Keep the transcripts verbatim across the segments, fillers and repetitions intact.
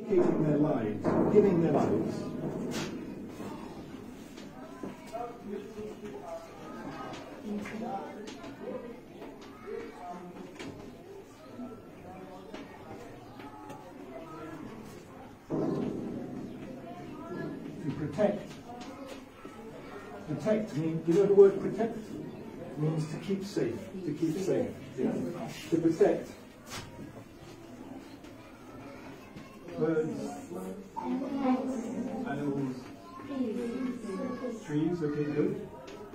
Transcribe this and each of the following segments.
dedicating their lives, giving their lives. To protect. Protect means, you know the word protect? Means to keep safe, to keep safe. Yeah. To protect birds, animals, trees, okay, good.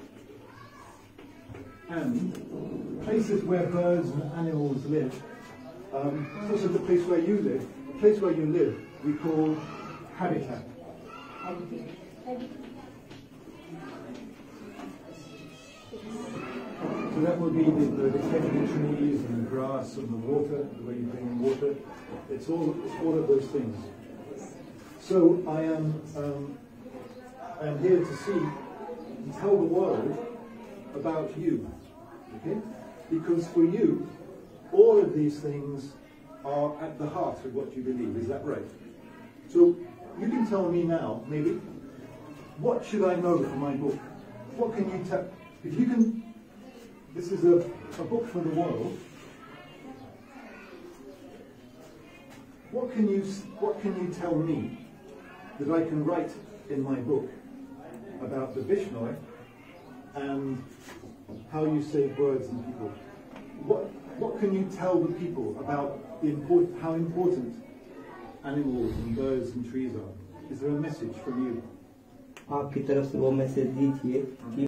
And places where birds and animals live, um, such as the place where you live, the place where you live, we call habitat. So that will be the, the, the catching trees and the grass and the water, the way you bring in water. It's all, it's all of those things. So I am, um, I am here to see and tell the world about you, okay? Because for you, all of these things are at the heart of what you believe. Is that right? So you can tell me now, maybe, what should I know from my book? What can you tell? If you can. This is a, a book for the world. What can you what can you tell me that I can write in my book about the Vishnoi and how you save birds and people? What what can you tell the people about the import, how important animals and birds and trees are? Is there a message from you? आपकी तरफ से वो message दीजिए कि